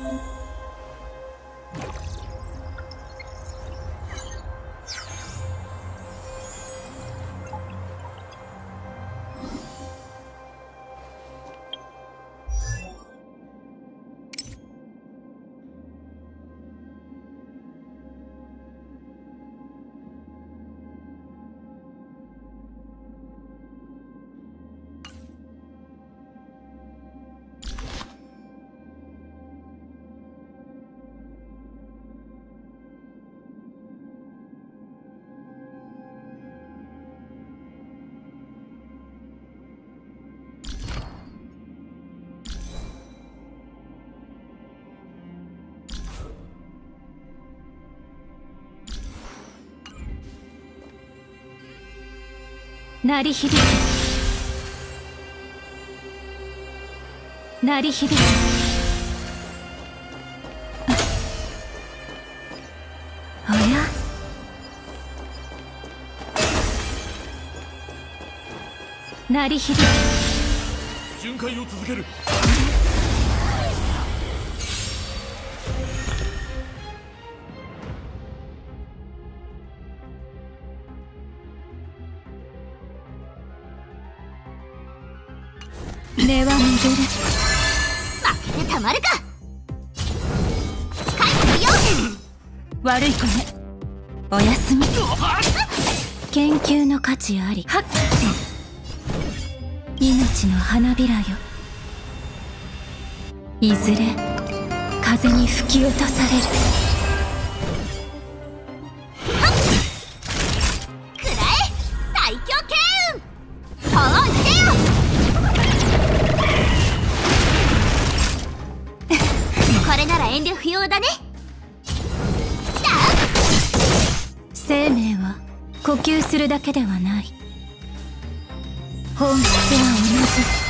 鳴り響け、鳴り響け。おや、鳴り響け。 巡回を続ける。 根は巡る。 負けてたまるか。帰ってよ。 悪い子ね、おやすみ。研究の価値あり。はっ、命の花びらよ、いずれ風に吹き落とされる。 くらえ最強剣雲。ほういでよ。これなら遠慮不要だね。 生命は呼吸するだけではない。本質は同じ。